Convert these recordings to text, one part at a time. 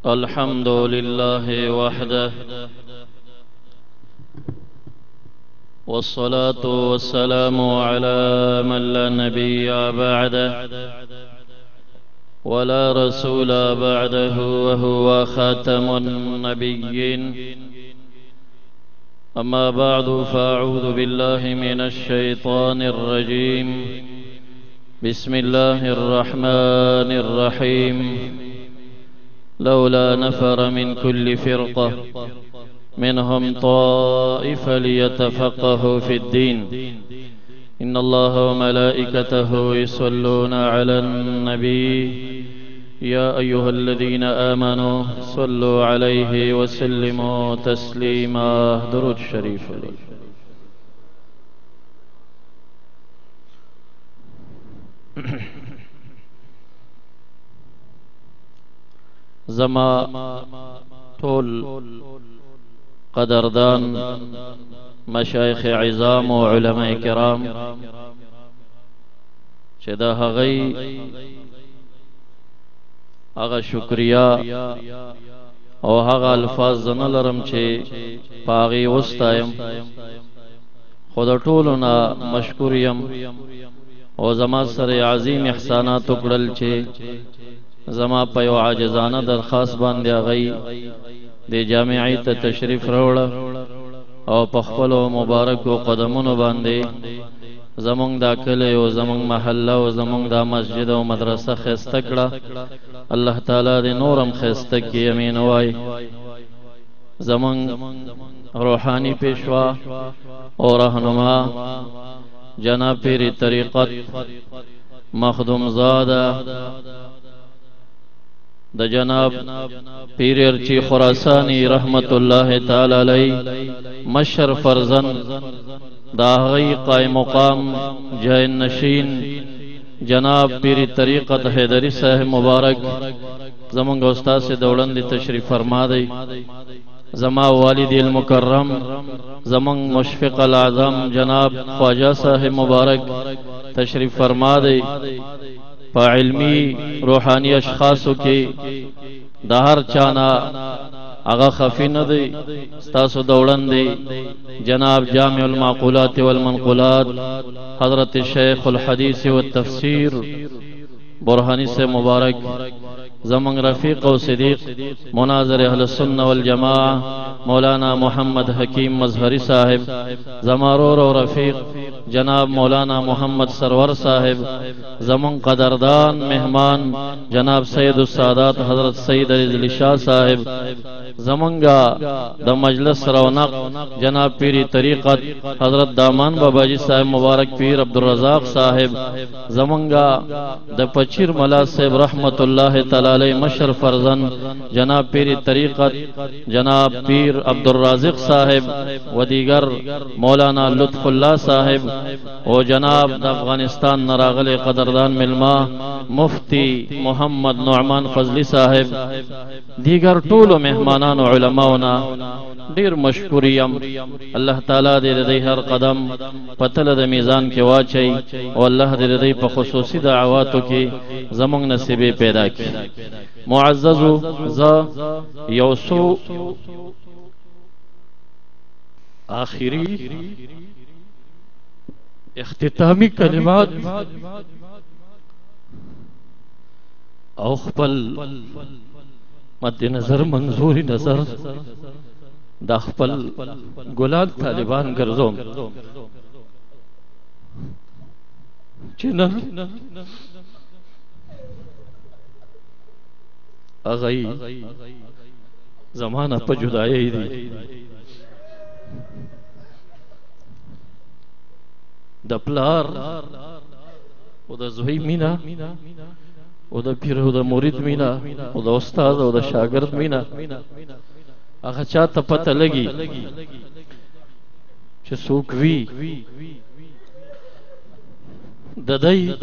الحمد لله وحده، والصلاة والسلام على من لا نبي بعده ولا رسول بعده، وهو خاتم النبيين. أما بعد، فأعوذ بالله من الشيطان الرجيم. بسم الله الرحمن الرحيم. لولا نفر من كل فرقة منهم طائفة ليتفقهوا في الدين. إن الله وملائكته يصلون على النبي. يا أيها الذين آمنوا صلوا عليه وسلموا تسليما. درود الشريف. زما طول قدردان مشایخ عظام و علماء کرام چې دا هغه شکریا او هغه الفاظ نه لرم چې پاغي واستایم، خود ټولنا مشکور یم او زما سره عظیم احسانات وکړل چې زما په یو عاجزانه درخواست باندې هغه د جامعې ته تشریف راوړ او په خپل مبارک قدمونو باندې زمونږ دا کلی او زمونږ محله او زمونږ دا مسجد او مدرسه خسته کړه. الله تعالی دې نورم خسته کړي، امین وای. زمونږ روحانی پیشوا او رهنما جناب پیر طریقت مخدوم زاده د جناب پیر ارچی خراسانی رحمت الله تعالی علی مشر فرزن دا غی قائم مقام جای نشین جناب پیر طریقت حیدری صاحب مبارک زمونږ استاد سے دوڑند تشریف فرما دی. زما والد المکرم زمونږ مشفق الاعظم جناب خواجہ صاحب مبارک تشریف فرما دی. پا علمی روحانی اشخاصو کی دا هر چانا اغا خفی ندی ستاسو دوڑن دی. جناب جامع المعقولات والمنقولات حضرت شیخ الحدیث والتفسیر برہانی سے مبارک زمن رفیق و صدیق مناظر اہل السنہ والجماعہ مولانا محمد حکیم مظہری صاحب، زمارور و رفیق جناب مولانا محمد سرور صاحب، زمن قدردان مہمان جناب سید السادات حضرت سید علی شاہ صاحب، زمنگا دا مجلس رونق جناب پیری طریقت حضرت دامان بابا جی صاحب مبارک پیر عبدالرزاق صاحب، زمنگا دا پچیر ملا صاحب رحمت اللہ تعالی مشر فرزن جناب پیری طریقت جناب پیر عبدالرازق صاحب و دیگر مولانا لطف اللہ صاحب و جناب افغانستان نراغل قدردان ملما مفتی محمد نعمان فضلی صاحب، دیگر طول و مہمانان و علماؤنا دیر مشکوریم. اللہ تعالیٰ دے دی ہر قدم پتل دا میزان کے واچئی و اللہ دے دی پا خصوصی دعواتو کی زمانگ نصیبی پیدا کی. معززو زا یوسو آخری اختتامی کلمات او خپل مد نظر منظوری نظر دا خپل گلال طالبان گرزوم چنہ اغی زمانہ پا جدائی دی دا پلار او دا زوی مینا او دا پیر او دا مرید مینا او دا استاد او دا شاگرد مینا اگه چاہتا پتہ لگی چه سوکوی ددائی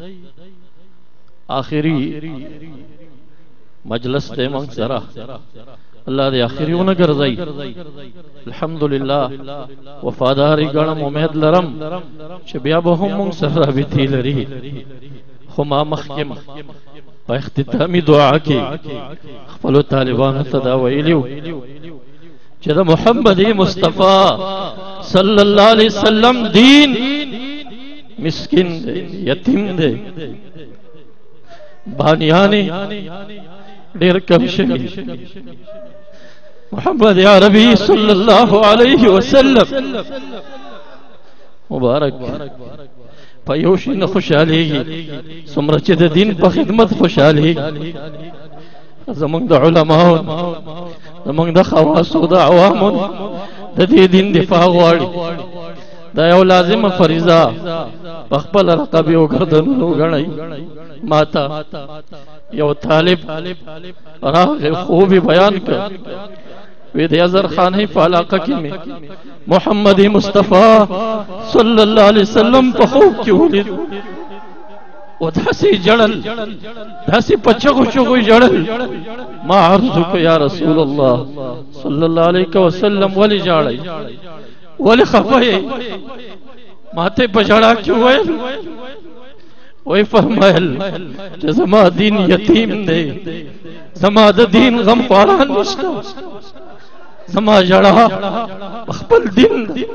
آخری مجلس دے منگ سرا اللہ دے آخری اونا گرزائی. الحمدللہ وفاداری گرم امید لرم چه بیا با هم منگ سر رابطی لری خما مخیم په اختتامی دعا کې خپل طالبانو ته دا ویلیو چې د محمد مصطفی صلی الله علیه وسلم دین مسکین دے یتیم دے بانیانی ډیر کم شوی محمد عربی صلی الله علیه وسلم مبارک په یو شي نه خوشالېږي څومره چې د دین په خدمت خوشالېږي زمونږ د علماو زمونږ د خواصو د عوامو د دې دین دفاع غواړي دا یو لازمه فریضه په خپل رقب یو ګردنونو وګڼئ ماتا یو طالب راغی خوب بیان کړ وی د ازر خانه په علاقه کې مې محمد مصطفی صلی الله علیه وسلم په خوب کې ولید او داسې جړل داسې پچغو چغو جړل ما عرض کو یا رسول الله صلی الله علیه وسلم ولی جاړی ولی خفای ماته په جړا کې وایي وی فرمایل چې زما دین یتیم دی زما د دین غم خواران نشته زما جړا خپل دین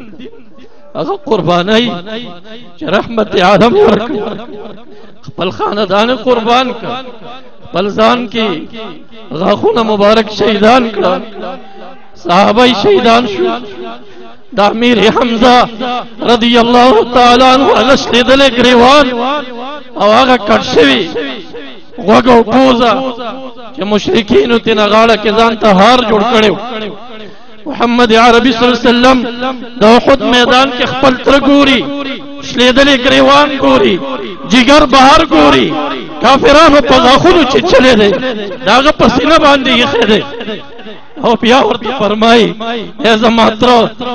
هغه قربانای چې رحمت عالم ورکړي خپل خاندان قربان کړ خپل ځان کې غاخونه مبارک شهیدان کړه صحابه شهیدان شو د امیر حمزه رضی الله تعالی عنہ لشتدل گریوان او هغه کټ شوی وګو پوزا چې مشرکین ته نغاړه کې ځان ته هار جوړ کړو محمد عربی صلی الله علیه وسلم د احد میدان کې خپل تر ګوري شلیدل گریوان ګوري جگر بهر ګوري کافرانو په غاخونو چې چلے دي داغه پسینه باندې یې خېده او بیا ورته فرمای اے زما تر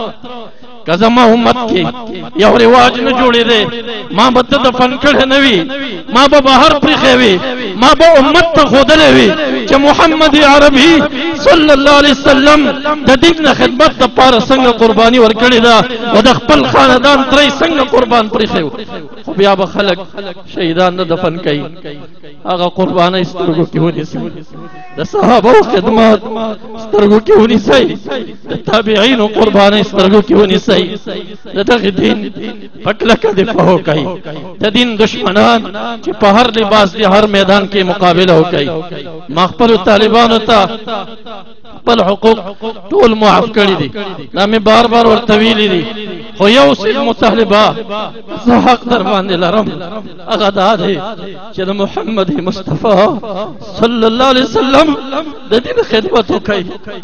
کزما امت کی یو رواج نه جوړې ده ما به دفن کړه نوي ما به بهر پرخې وي ما به امت ته خودلې وي چې محمد عربي صلی الله علیه وسلم د دین خدمت لپاره څنګه قرباني ورکړې ده او د خپل خاندان ترې څنګه قربان پرخې خو بیا به خلک شهیدان نه دفن کوي هغه قرباني سترګو کې ونیسي د صحابه خدمت سترګو کې ونیسي د تابعین قرباني سترګو کې ونیسي دغه دین پټلکه دفاع وکړي د دین دشمنان چې په هر لباس دي هر میدان کې مقابله وکړي ما خپل طالبانو ته خپل حقوق ټول معاف کړی دي دا مې بار بار ورته ویلي دي خو یو څه مطالبه زه حق در باندې لرم هغه دا دی چې د محمد مصطفی صلی الله علیه وسلم د دین خدمت وکړي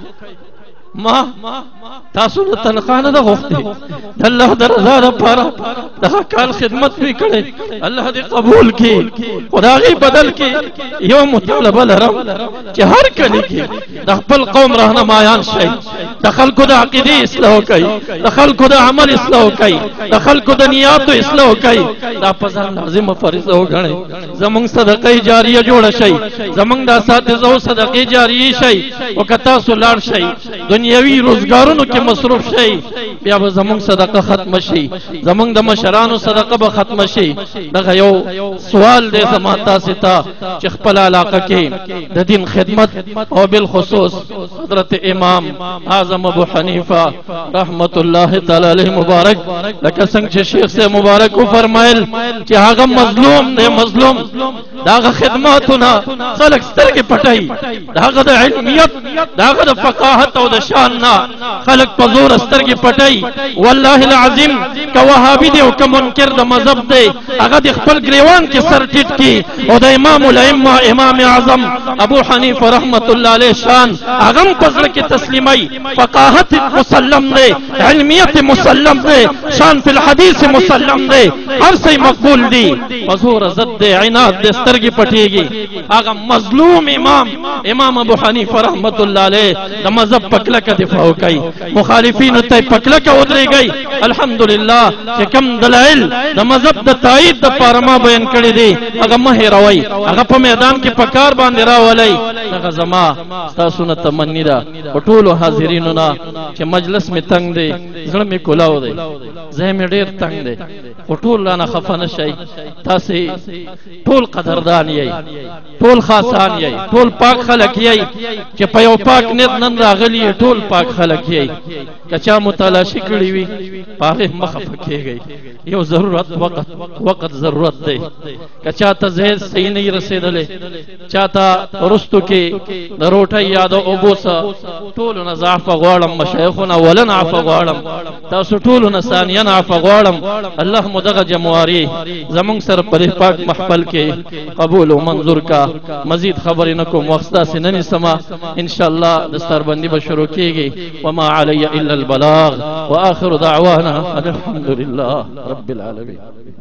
ما تاسو ته تنخواه نه غوښتي د الله د رضا لپاره دغه کال خدمت وی کړي الله دې قبول کړي خدای بدل کړي یو مطالبه لرم چې هر کلی کې د خپل قوم راهنمایان شي د خلکو د عقیده اصلاح کوي د خلکو د عمل اصلاح کوي د خلکو د نیاتو اصلاح کوي دا په ځان لازمه فریضه وګڼي زمونږ صدقه جاریه جوړ شي زمونږ د اساتذو صدقه جاریه شي او کتا سولار شي دنیوي روزګارونو کې مصروف شي بیا به زمونږ صدقه ختم شي زمونږ د مشرانو صدقه به ختم شي دغه یو سوال دی زما تاسو ته چې خپل علاقه کې د دین خدمت او بالخصوص حضرت امام اعظم ابو حنیفه رحمت الله تعالی علیه مبارک لکه څنګه چې شیخ سے مبارک فرمایل چې هغه مظلوم نه مظلوم داغه خدماتونه خلق سترګې پټای داغه د علمیت داغه د فقاهت او د شان نه خلق په زور سترګې پټای والله العظیم که وهابي دی او که منکر د مذهب دی هغه د خپل گریوان کې سر ټیټ کی او د امام الائمه امام اعظم ابو حنیفه رحمت الله علیه شان هغه په ځل کې تسلیمای فقاهت مسلم دی علمیت مسلم دی شان فی الحدیث مسلم دی هر څه مقبول دی حضور ضد عناد د سترګې پټیږي هغه مظلوم امام ابو حنیفه رحمت الله علیه د مذهب پکل پکلک دفاع کوي مخالفین ته پکلک ودرېږي الحمدلله چې کم دلایل د مذهب د تایید د پاره ما بیان کړی دي هغه مه هېروئ هغه په میدان کې په کار باندې راولئ هغه زما ستاسو نه تمني ده په ټولو حاضرینو نه چې مجلس مې تنګ دی زړه مې کولاو دی ذهن مې ډېر تنګ دی خو ټول رانه خفه نه شئ تاسې ټول قدردان یئ ټول خاصان یئ ټول پاک خلک یئ چې په یو پاک نیت نن راغلي یئ ټول پاک خلک یئ که چا متلاشي کړي وي په هغې مه خفه کېږئ یو ضرورت وقت ضرورت دی که چا ته ذهن صحیح نه رسېدلی چا ته وروستو کې د روټۍ یا د اوبو څه ټولو نه زه عفه غواړم مشایخو نه ولن عفه غواړم تاسو ټولو نه ثانیاً عفه غواړم الله مو دغه جمواري زمونږ سره په دې پاک محفل کې قبول و منظور کا مزید خبرې نه کوم وخت ستاسې نه نیسمه انشاءالله دستاربندي به شروع کېږي وما علی الا البلاغ واخر دعوانا الحمد لله رب العالمين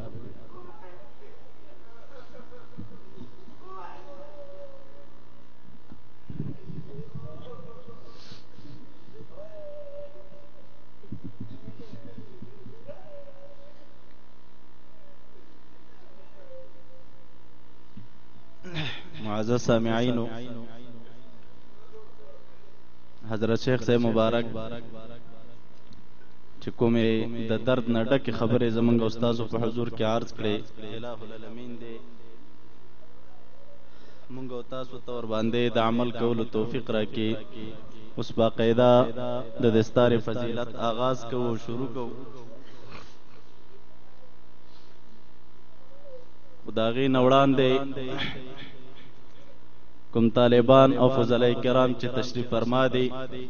معزز سامعین حضرت شیخ صاحب مبارک چې کومې د درد نه ډکې خبرې زمونږ استادو په حضور کې عرض کړې الہ العالمین دې مونږ او تاسو ته ورباندې د عمل کولو توفیق راکړي اوس باقاعده د دستار فضیلت آغاز کوو شروع کوو خو د هغې نه وړاندې کوم طالبان او فضلای کرام چې تشریف فرما دي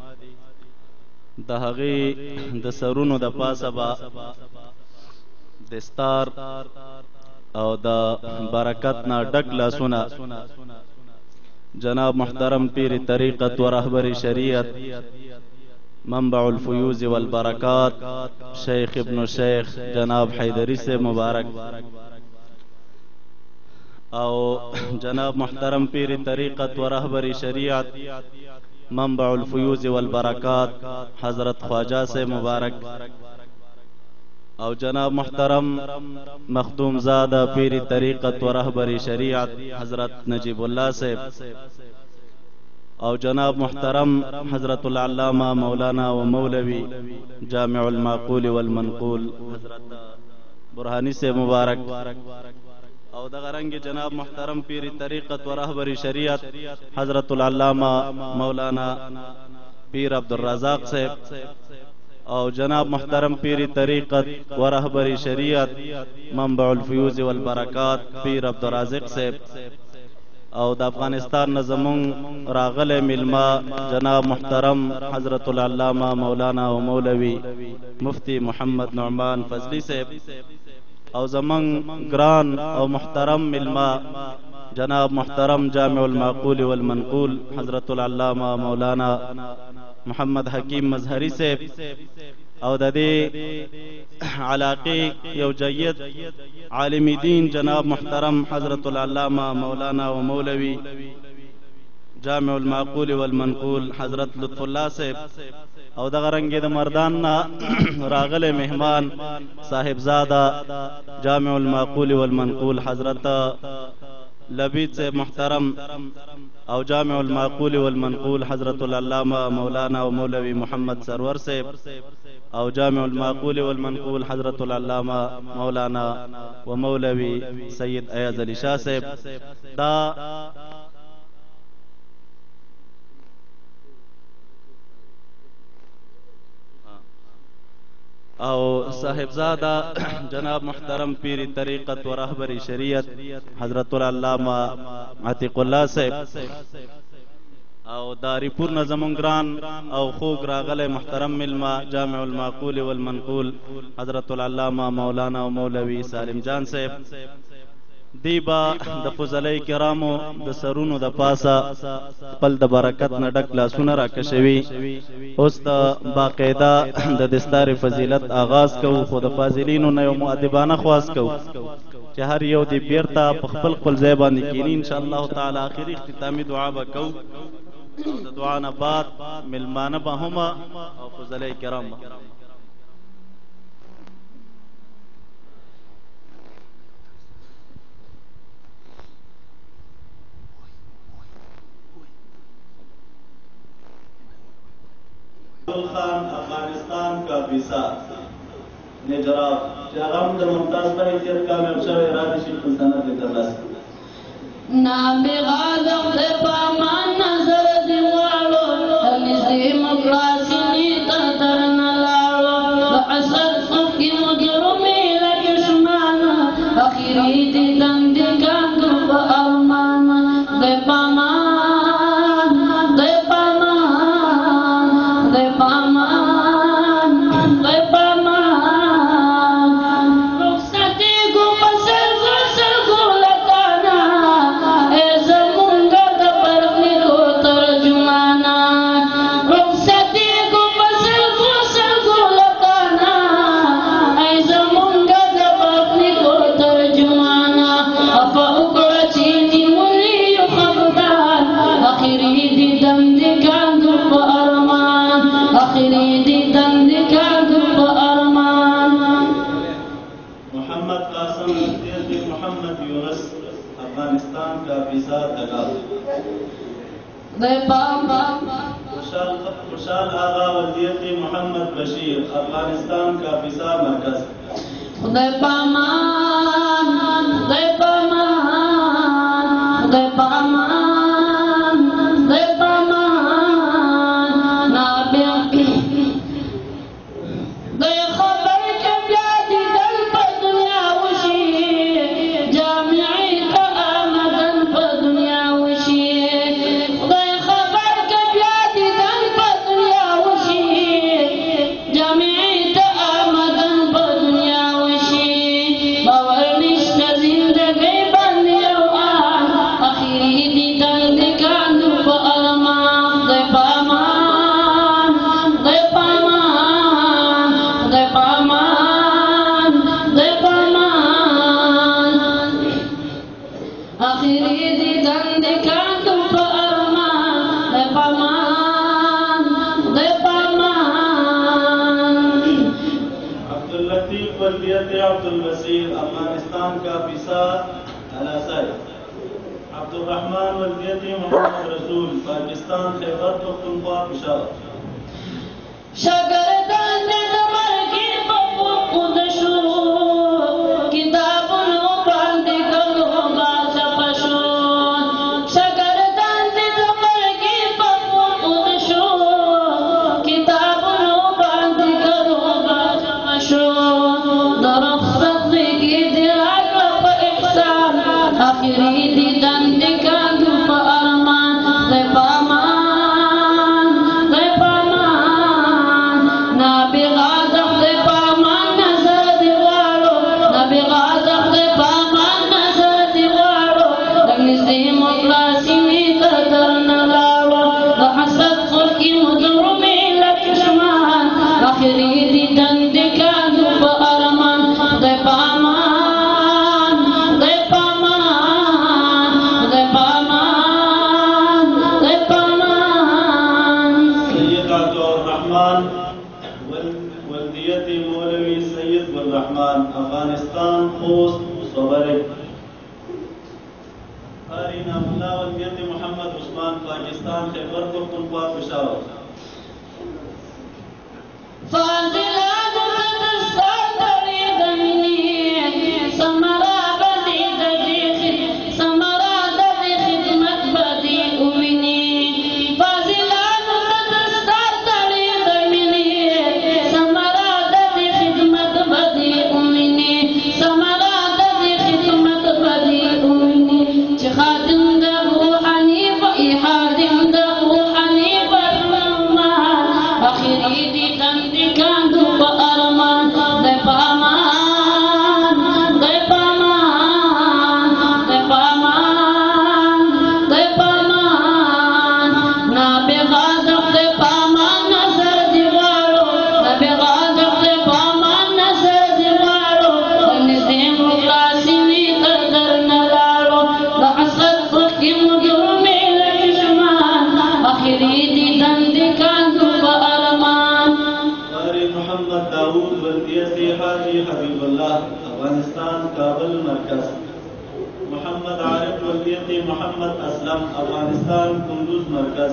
د هغې د سرونو د پاسه به دستار او د برکت نه ډک لاسونه جناب محترم پیر طریقت و رهبر شریعت منبع الفیوز والبرکات شیخ ابن شیخ جناب حیدری سے مبارک او جناب محترم پیر طریقت و رہبر شریعت منبع الفیوز والبرکات حضرت خواجہ سے مبارک او جناب محترم مخدوم زادہ پیر طریقت و رہبر شریعت حضرت نجیب اللہ سے او جناب محترم حضرت العلامہ مولانا و مولوی جامع المعقول والمنقول حضرت برہانی سے مبارک او دغه رنگ جناب محترم پیر طریقت و رهبر شریعت حضرت العلامہ مولانا پیر عبدالرزاق صاحب او جناب محترم پیر طریقت و رهبر شریعت منبع الفیوز والبرکات پیر عبدالرازق صاحب او د افغانستان نظمون راغله ملما جناب محترم حضرت العلامہ مولانا و مولوی مفتی محمد نعمان فضلی صاحب او زمان گران او محترم ملما جناب محترم جامع المعقول والمنقول حضرت العلامہ مولانا محمد حکیم مظہری سے او د دې علاقے یو جید عالم دین جناب محترم حضرت العلامہ مولانا و مولوی جامع المعقول والمنقول حضرت لطف اللہ سے او دغه رنگ د مردان راغله مهمان صاحب زادہ جامع المعقول والمنقول حضرت لبید سے محترم او جامع المعقول والمنقول حضرت العلامہ مولانا و مولوی محمد سرور سے او جامع المعقول والمنقول حضرت العلامہ مولانا و مولوی سید ایاز علی شاہ سے دا او صاحبزادہ جناب محترم پیر طریقت و رہبر شریعت حضرت العلامہ عتیق اللہ سے او داری پور نظمون گران او خوگ راغل محترم ملما جامع المعقول والمنقول حضرت العلامہ مولانا و مولوی سالم جان سے دیبا د فضلای کرامو د سرونو د پاسا خپل د برکت نه ډک لاسونه راکشوي اوس د باقاعده د دستار فضیلت آغاز کوو خو د فاضلینو نه یو مؤدبانه خواست کوو چې هر یو دی بیرته په خپل ځای باندې کینی ان شاء الله تعالی اخري اختتامی دعا به کوو او د دعا نه بعد ملمانه به هم او فضلای کرام به. خان افغانستان کا ویزا نجراب جاغم در ممتاز پر ایتیت کامیاب شوی ارادی شیخ سلطنت لیترلاس نابغا دخل پامان نظر دیوالو تنیزی مقلاسی نیتا ترنلالو بحسد خفکی مجرمی لکشمانا اخیری دیدن دیکاندو با ارمانا دی پامان دی پامان دی پامان دی پامان رخصتی گو پسر گسر گو لکانا ایز منگا دا پرمی کو ترجمانا رخصتی گو پسر گسر گو لکانا ایز منگا دا پرمی کو ترجمانا افا اکڑا چینی منی خبدان اخیری دی دم دکاندو پا ارمان اخیری دی دم دکاندو پا ارمان محمد قاسم تیز محمد یونس افغانستان کا ویزا دگا دی پاما خوشحال آغا ولدیت محمد بشیر افغانستان کا ویزا مرکز دی پامان دی پامان دی پامان دی پامان نابغ دی خبر که بیا دیدن پا دنیا وشی جامعی تا آمدن پا دنیا وشی دی خبر که بیا دیدن پا دنیا وشی جامعی تا آمدن پا دنیا وشی باور نشتا زندگی بندی او آن اخیری دیدن دکاندو پا ارمان دی پامان دی پامان دی پامان دی پامان اخیری دیدن دکاندو پا ارمان دی پامان دی پامان عبداللطیف ولدیت عبدالبصیر افغانستان کا ویزا الاسائی عبدالرحمن ولدیت محمد رسول پاکستان خیبر پختونخوا پشاور شاگردان د مرګي په خود شو کتابونو باندې ګلو باچا پښو شاگردان د مرګي په خود شو کتابونو باندې ګلو باچا پښو درخصت کې دی راغله په احسان اخري دي دند کاندو په ارمان دی پامان دی پامان نابغا دخل پامان نظر دیوالو نابغا دخل پامان نظر دیوالو دنیزی مقلاسی نیتا درنلالو دحسد خلقی مجرمی لکشمان اخری دی دند کاندو پا ارمان دی پامان دی پامان دی پامان دی پامان سید عبدالرحمن ولدیت مولوی سید الرحمن افغانستان خوست صبرک قاری نام اللہ ولدیت محمد عثمان پاکستان خیبر پختونخوا پشاور فاضلان دستار درید منی سمرا بدی ددی سمرا ددی خدمت بدی اوینی فاضلان دستار درید منی سمرا ددی خدمت بدی اوینی سمرا ددی خدمت بدی اوینی چه خادم د روحانی په خادم د روحانی په اخری دی دند کاندو کابل مرکز محمد عارف ولیت محمد اسلم افغانستان کندوز مرکز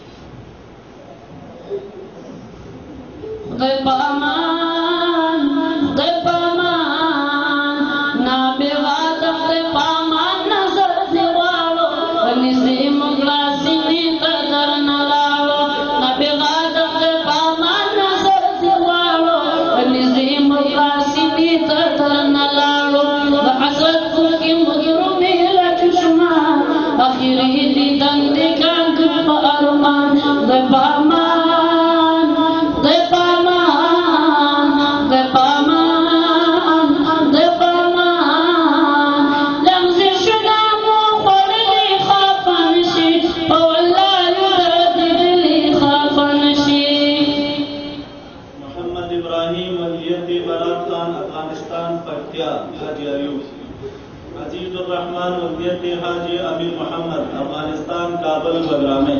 حاجی امیر محمد افغانستان کابل بگرامے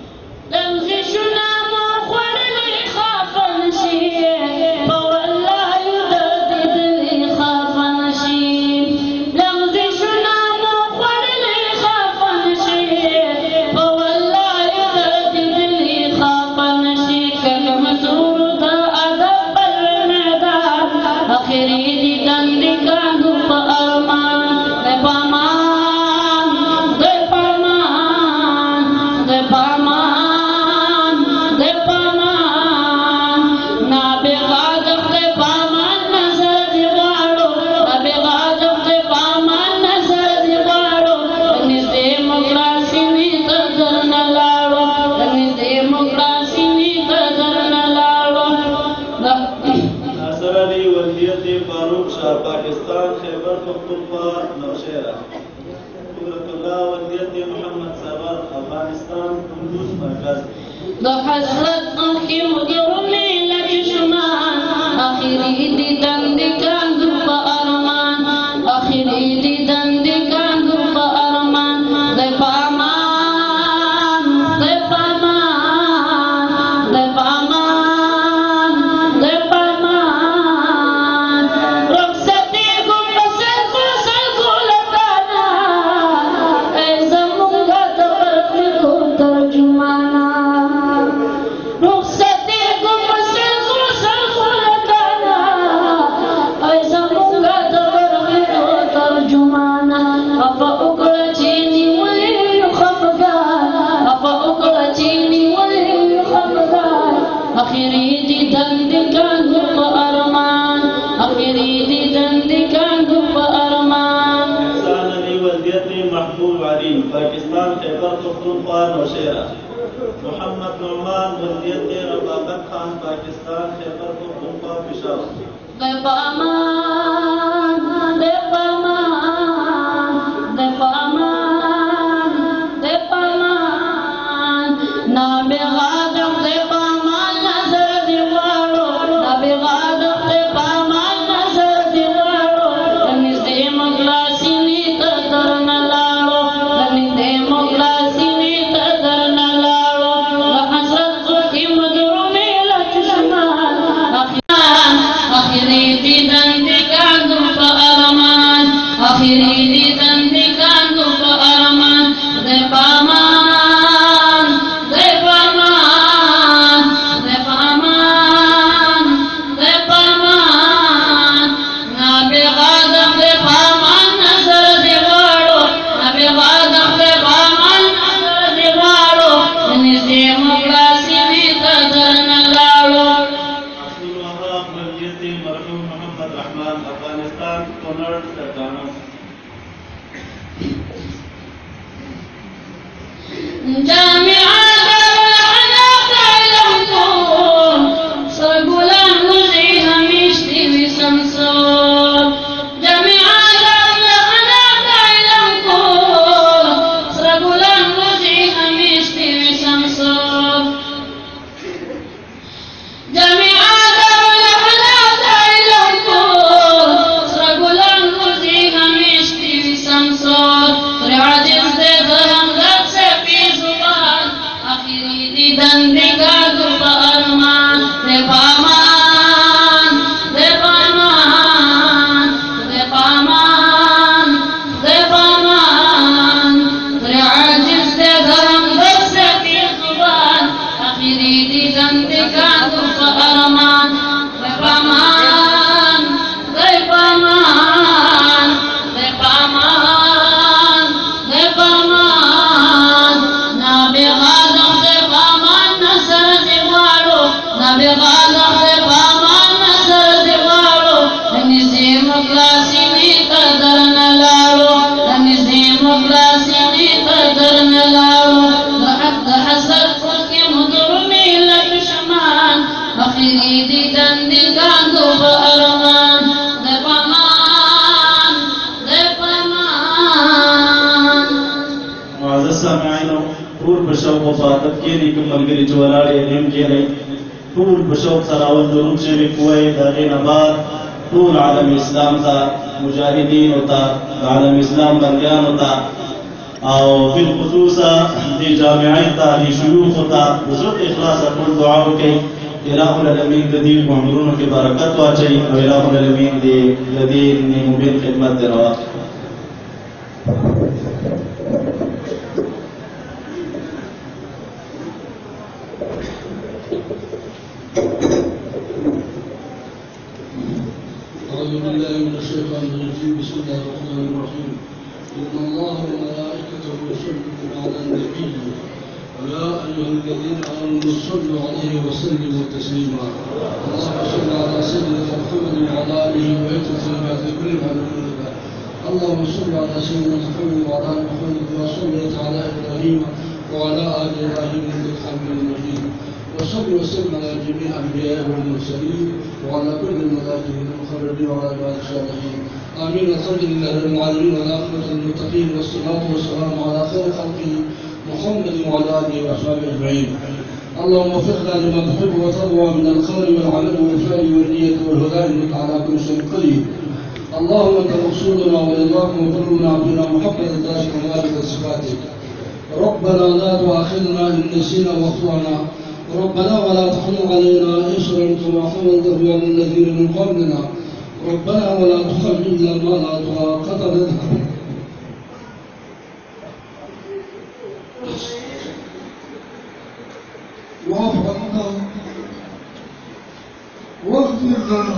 پاکستان خیبر پختونخوا نوشہرہ قدرت اللہ ولیت محمد سرور افغانستان کندوز مرکز حسرت کی مجرمی لکشما آخری دیدن دکان دو ارمان آخری دیدن دکان دو ارمان دے پامان دے پامان دے پامان دے پامان رخصتی گم بسر بسر گولتانا اے زمونگا تبرقی کو ترجمانا آخری دیدن دکان دو ارمان آخری دیدن دکان دو ارمان احسان علی ولیت محبوب علی پاکستان خیبر پختونخوا نوشہرہ محمد نعمان ولیت رفاقت خان پاکستان خیبر پختونخوا پشاور دے پامان دے پامان دے پامان دے پامان نام غادم دے پامان نظر دیوارو نام غادم دے پامان نظر دیوارو نزدے مغلاسی نیت در نلارو نزدے مغلاسی نیت در نلارو لحظت کی مجرمی لچشمان آخری دیدن دکان دو ارمان آخری دیدن دکان دو ارمان دے پامان دے پامان دے پامان دے پامان نابی غادم دے پامان نظر دیوارو نابی غادم دے پامان نظر دیوارو نزدے مغلاسی نیت در نلارو مرحوم محمد رحمان افغانستان کنڑ سرکانہ جامعہ دارالعناق علم کو سرگلان روزی ہمیشتی وی سمسور جامعہ دارالعناق علم کو سرگلان روزی ہمیشتی وی سمسور جامعہ دارالعناق علم کو سرگلان روزی ہمیشتی وی سمسور ریاضیز دے درم لگ سے پی زبان آخری دیدن دکان دو ارمان دے پامان دے پامان دے پامان طول بشوق وفاتت كيري كم ملقري جوالاري اليوم كيري طول بشوق سراول دروب شيري كوي داغين بار طول عالم الإسلام تا مجاهدين وتا عالم الإسلام بنديان وتا أو بالخصوص دي جامعين تا دي شيوخ وتا بشوق إخلاص كل دعاء كي إله العالمين الذي معمرون في بركات واجي وإله العالمين الذي مبين خدمة دروا أعوذ بالله من الشيطان الرجيم بسم الله الرحمن الرحيم إن الله وملائكته يصلون على النبي ويا أيها الذين آمنوا صلوا عليه وسلموا تسليما اللهم صل على سيدنا محمد وعلى آله وصحبه في كل مكان اللهم صل على سيدنا محمد وعلى آل محمد كما صليت على إبراهيم وعلى آل إبراهيم إنك حميد مجيد وصل وسلم على جميع الأنبياء والمرسلين وعلى كل الملائكة المقربين وعلى عباد الصالحين آمين. الحمد لله رب العالمين والعاقبة للمتقين والصلاة والسلام على خير خلقه محمد وعلى آله وأصحابه أجمعين. اللهم وفقنا لما تحب وترضى من الخير والعمل والفعل والنية والهدى إنك على كل شيء قدير. اللهم أنت مقصودنا ورضاك وبرنا عبدنا محمد ذات كمالك وصفاتك. ربنا لا تؤاخذنا إن نسينا واخطأنا ربنا ولا تحمل علينا إصرا كما حملته على الذين من قبلنا ربنا ولا تحملنا ما لا طاقة لنا واعف عنا واغفر لنا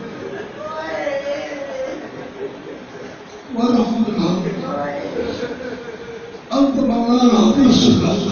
وارحمنا أنت مولانا في الصلاة.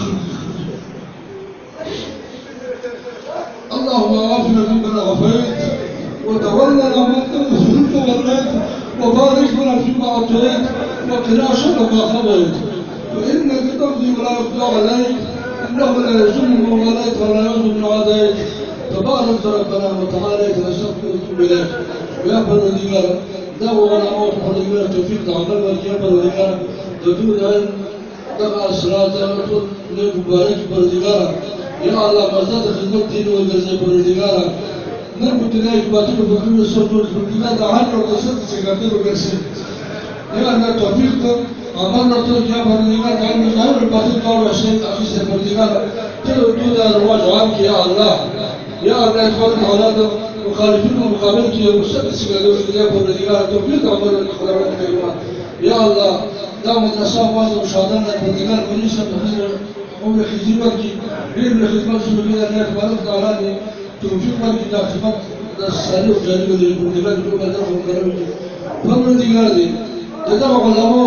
اللهم عافنا فيما عافيت وتولنا من توليت وبارك لنا فيما اعطيت وقنا شر ما قضيت فانك تقضي ولا يقضى عليك انه لا يذل من واليت ولا يعز من عاديت تبارك ربنا وتعاليت نستغفرك ونتوب اليك ويا فرجينا دعونا موت فرجينا توفيق عمل ويا فرجينا تدود ان تبع الصراط وتقول مبارك فرجينا يا الله مزاد خدمتي وجزاء فرجينا نربط إليك باتك بكل الصدور فرجينا عنه وقصدت سكرتير وقرسي يا الله توفيق عملنا طول يا فرجينا كأن ظاهر الباتك قول وشيء أخيس فرجينا تدود الرواج عنك يا الله يا الله إخوان الأولاد مخالفين ومقابلك يا مستقل سكرتير يا فرجينا توفيق عملنا الخلوات الكريمة يا الله دام الأصحاب واسع مشاهدنا فرجينا ونسا بحزر عمر خدمتك غير خدمت سبيل الله تبارك وتعالى توفيق لك خدمت السالي وجانب البرنامج كما ترحم كلامك فالبرنامج تتابع العلماء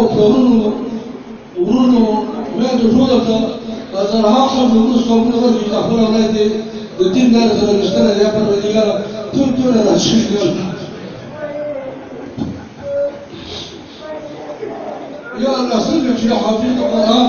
ورونو ما تفوتك أزرها حفظ النص قبل غير تأخذ أولادي الدين لا تنشتنا يا برنامج تنتون على الشيء يا الله سلك يا حفيظ القرآن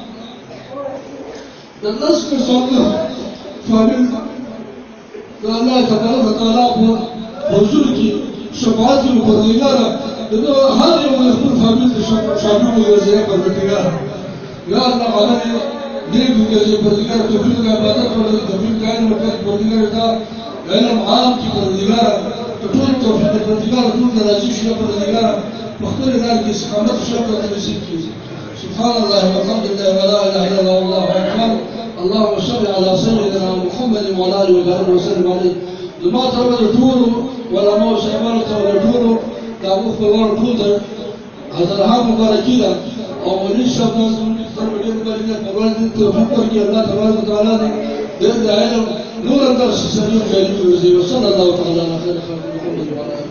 الناس كسرنا فمن الله تبارك وتعالى وزرك شفاعة الفرجانة هذا يوم يكون فمن شعبه وزيك الفرجانة يا الله علي ليه بيجي الفرجانة توفيق عبادات ولا توفيق كائن وكائن الفرجانة علم عام في الفرجانة تقول توفيق الفرجانة تقول نراجع شيء الفرجانة واختار ذلك استقامة شرطة المسيح سبحان الله والحمد لله ولا اله الا الله والله اكبر. اللهم صل على سيدنا محمد وعلى اله وصحبه وسلم عليه لما ترى الدور ولا موس امانه ولا دور دعوه فوار فوتر هذا الهام مباركين او وليس شباب تربيه مباركين فوالد توفيق الله تبارك وتعالى بيد علم نور الدرس سليم جليل وصلى الله تعالى على خير خلق محمد وعلى اله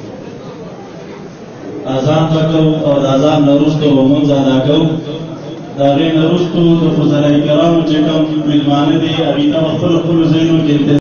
اذان تکو او اذان نرستو ومنځ ادا کو دا غین رستو د فضلای کرامو چې کوم ملمانه دي هغې ته په خپلو خپلو ځایونو کې